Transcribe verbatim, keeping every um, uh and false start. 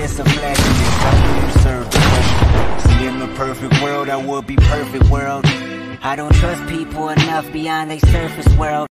it's a flash and it's only absurd the question. See, in the perfect world, I would be perfect world. I don't trust people enough beyond their surface world.